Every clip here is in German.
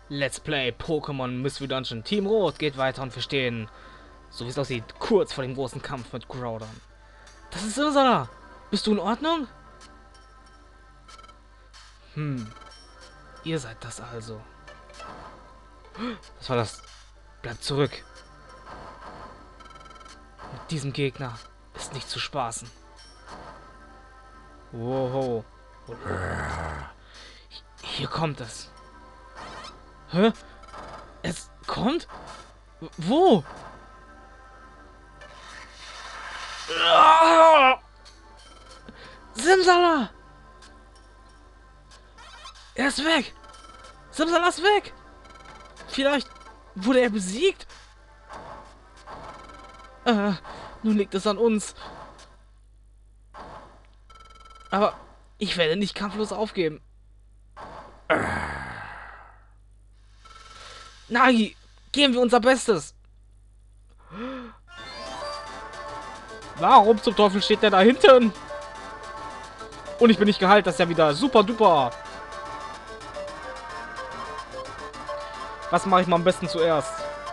Let's Play Pokémon Mystery Dungeon. Team Rot geht weiter und wir stehen, so wie es aussieht, kurz vor dem großen Kampf mit Groudon. Das ist Simsala! Bist du in Ordnung? Ihr seid das also. Was war das? Bleibt zurück. Mit diesem Gegner ist nicht zu spaßen. Wow. Hier kommt es. Hä? Es kommt? Wo? Simsala! Er ist weg! Simsala ist weg! Vielleicht wurde er besiegt? Nun liegt es an uns. Aber ich werde nicht kampflos aufgeben. Nagi, geben wir unser Bestes. Warum zum Teufel steht der da hinten? Und ich bin nicht geheilt, das ist ja wieder super duper. Was mache ich mal am besten zuerst?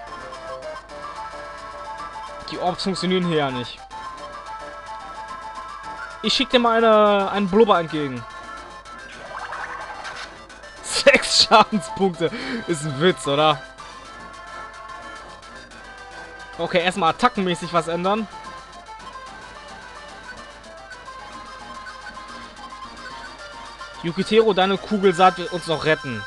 Die Orbs funktionieren hier ja nicht. Ich schicke dir mal einen Blubber entgegen. 6 Schadenspunkte. Ist ein Witz, oder? Okay, erstmal attackenmäßig was ändern. Yukiteru, deine Kugelsaat wird uns noch retten.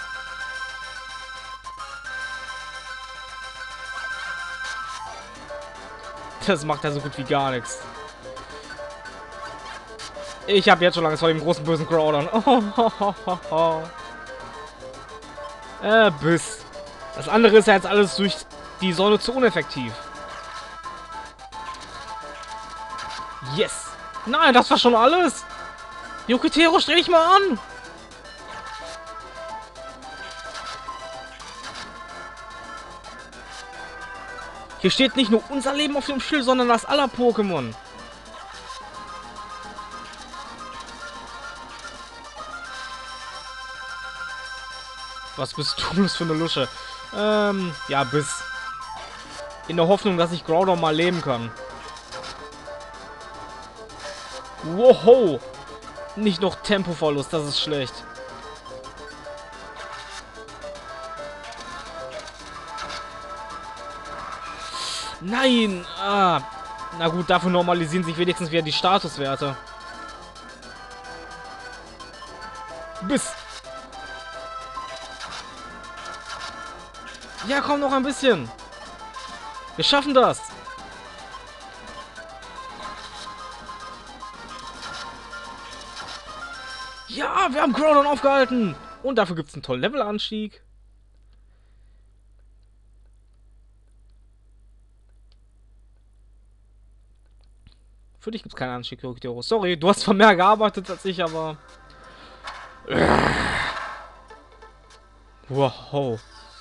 Das macht ja so gut wie gar nichts. Ich habe jetzt schon Angst vor dem großen bösen Groudon. Biss. Das andere ist ja jetzt alles durch die Sonne zu uneffektiv. Yes. Nein, das war schon alles. Yukiteru, stell dich mal an. Hier steht nicht nur unser Leben auf dem Schild, sondern das aller Pokémon. Was bist du bloß für eine Lusche? Ja, Biss. In der Hoffnung, dass ich Groudon mal leben kann. Wow. Nicht noch Tempoverlust, das ist schlecht. Nein! Na gut, dafür normalisieren sich wenigstens wieder die Statuswerte. Biss! Ja, komm, noch ein bisschen! Wir schaffen das! Ja, wir haben Groudon aufgehalten! Und dafür gibt es einen tollen Levelanstieg. Für dich gibt es keinen Anstieg, Yukiteru. Sorry, du hast zwar mehr gearbeitet als ich, aber... Wow.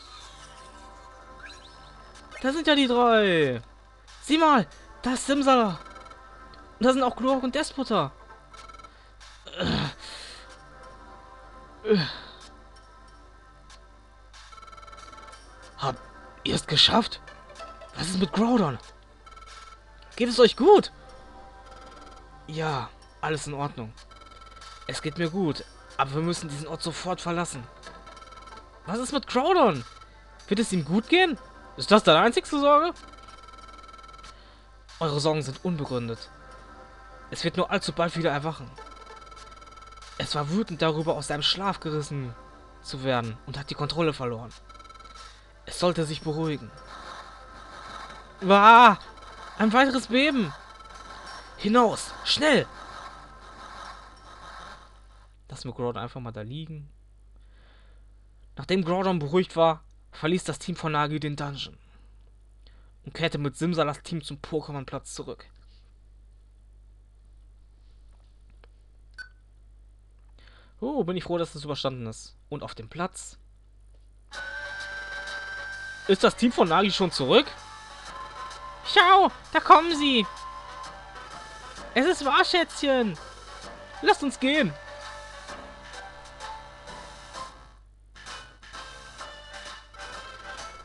Da sind ja die drei. Sieh mal, da ist Simsala. Und da sind auch Glurak und Despota. Habt ihr es geschafft? Was ist mit Groudon? Geht es euch gut? Ja, alles in Ordnung. Es geht mir gut, aber wir müssen diesen Ort sofort verlassen. Was ist mit Groudon? Wird es ihm gut gehen? Ist das deine einzigste Sorge? Eure Sorgen sind unbegründet. Es wird nur allzu bald wieder erwachen. Es war wütend darüber, aus seinem Schlaf gerissen zu werden und hat die Kontrolle verloren. Es sollte sich beruhigen. Wah! Ein weiteres Beben! Hinaus! Schnell! Lassen wir Groudon einfach mal da liegen. Nachdem Groudon beruhigt war, verließ das Team von Nagi den Dungeon und kehrte mit Simsalas Team zum Pokémon-Platz zurück. Oh, bin ich froh, dass das überstanden ist. Und auf dem Platz... Ist das Team von Nagi schon zurück? Schau, da kommen sie! Es ist wahr, Schätzchen! Lasst uns gehen!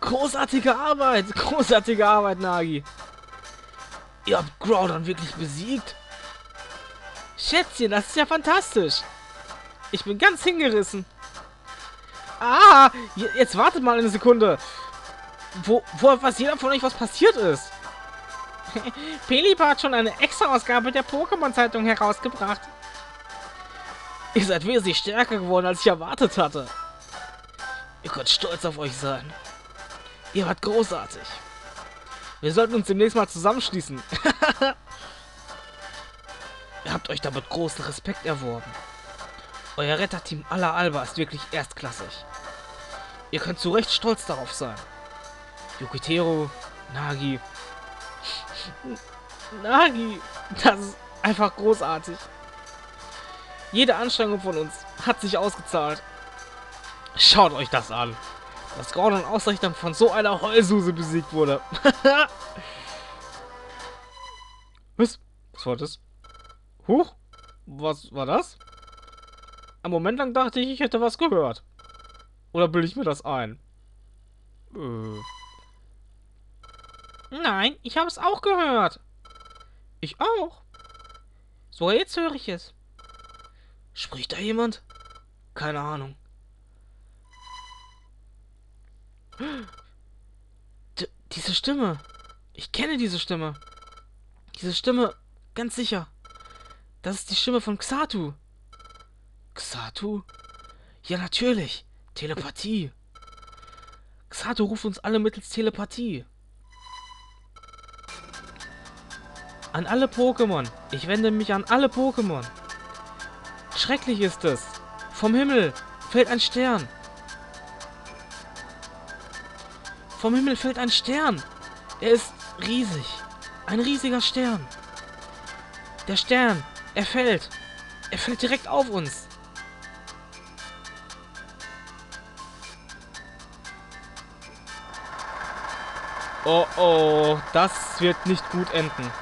Großartige Arbeit! Großartige Arbeit, Nagi! Ihr habt Groudon wirklich besiegt? Schätzchen, das ist ja fantastisch! Ich bin ganz hingerissen. Ah! Jetzt wartet mal eine Sekunde! Wo weiß jeder von euch, was passiert ist? Pelipper hat schon eine Extra-Ausgabe der Pokémon-Zeitung herausgebracht. Ihr seid wesentlich stärker geworden, als ich erwartet hatte. Ihr könnt stolz auf euch sein. Ihr wart großartig. Wir sollten uns demnächst mal zusammenschließen. Ihr habt euch damit großen Respekt erworben. Euer Retterteam aller Alba ist wirklich erstklassig. Ihr könnt zu Recht stolz darauf sein. Yukiteru, Nagi. Nagi, das ist einfach großartig. Jede Anstrengung von uns hat sich ausgezahlt. Schaut euch das an. Dass Groudon ausgerechnet von so einer Heulsuse besiegt wurde. Was war das? Huch, was war das? Einen Moment lang dachte ich, ich hätte was gehört. Oder bilde ich mir das ein? Nein, ich habe es auch gehört. Ich auch. So, jetzt höre ich es. Spricht da jemand? Keine Ahnung. Diese Stimme. Ich kenne diese Stimme. Diese Stimme, ganz sicher. Das ist die Stimme von Xatu. Xatu? Ja, natürlich. Telepathie. Xatu ruft uns alle mittels Telepathie. An alle Pokémon. Ich wende mich an alle Pokémon. Schrecklich ist es. Vom Himmel fällt ein Stern. Vom Himmel fällt ein Stern. Er ist riesig. Ein riesiger Stern. Der Stern, er fällt. Er fällt direkt auf uns. Oh oh, das wird nicht gut enden.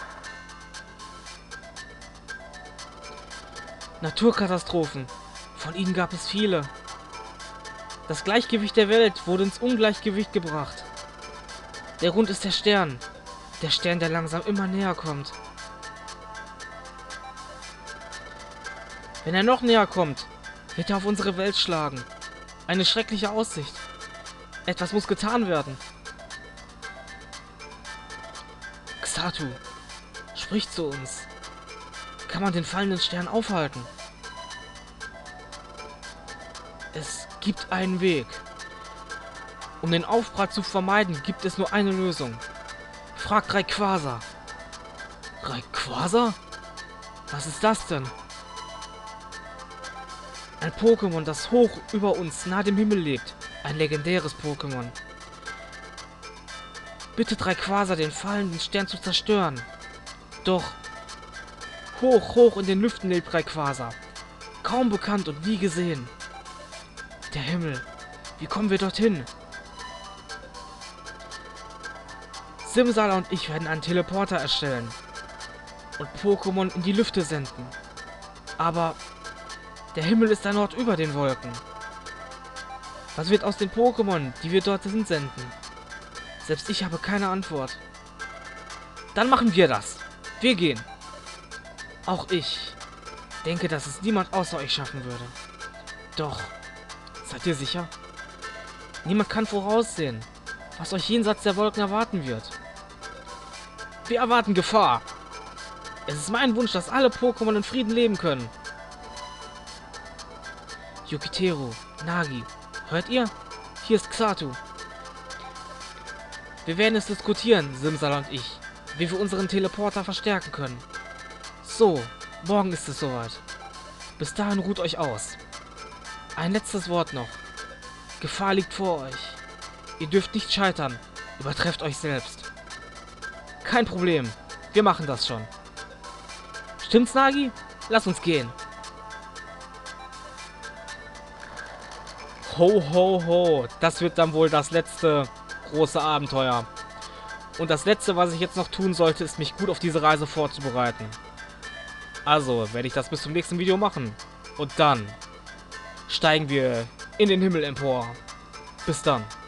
Naturkatastrophen. Von ihnen gab es viele. Das Gleichgewicht der Welt wurde ins Ungleichgewicht gebracht. Der Grund ist der Stern. Der Stern, der langsam immer näher kommt. Wenn er noch näher kommt, wird er auf unsere Welt schlagen. Eine schreckliche Aussicht. Etwas muss getan werden. Xatu, sprich zu uns. Kann man den fallenden Stern aufhalten? Es gibt einen Weg. Um den Aufprall zu vermeiden, gibt es nur eine Lösung. Frag Rayquaza. Rayquaza? Was ist das denn? Ein Pokémon, das hoch über uns, nahe dem Himmel lebt. Ein legendäres Pokémon. Bittet Rayquaza, den fallenden Stern zu zerstören. Doch hoch, hoch in den Lüften lebt Rayquaza. Kaum bekannt und nie gesehen. Der Himmel. Wie kommen wir dorthin? Simsala und ich werden einen Teleporter erstellen und Pokémon in die Lüfte senden. Aber der Himmel ist ein Ort über den Wolken. Was wird aus den Pokémon, die wir dorthin senden? Selbst ich habe keine Antwort. Dann machen wir das. Wir gehen. Auch ich denke, dass es niemand außer euch schaffen würde. Doch, seid ihr sicher? Niemand kann voraussehen, was euch jenseits der Wolken erwarten wird. Wir erwarten Gefahr. Es ist mein Wunsch, dass alle Pokémon in Frieden leben können. Yukiteru, Nagi, hört ihr? Hier ist Xatu. Wir werden es diskutieren, Simsala und ich, wie wir unseren Teleporter verstärken können. So, morgen ist es soweit. Bis dahin ruht euch aus. Ein letztes Wort noch. Gefahr liegt vor euch. Ihr dürft nicht scheitern. Übertrefft euch selbst. Kein Problem. Wir machen das schon. Stimmt's, Nagi? Lass uns gehen. Ho, ho, ho. Das wird dann wohl das letzte große Abenteuer. Und das letzte, was ich jetzt noch tun sollte, ist mich gut auf diese Reise vorzubereiten. Also werde ich das bis zum nächsten Video machen. Und dann steigen wir in den Himmel empor. Bis dann.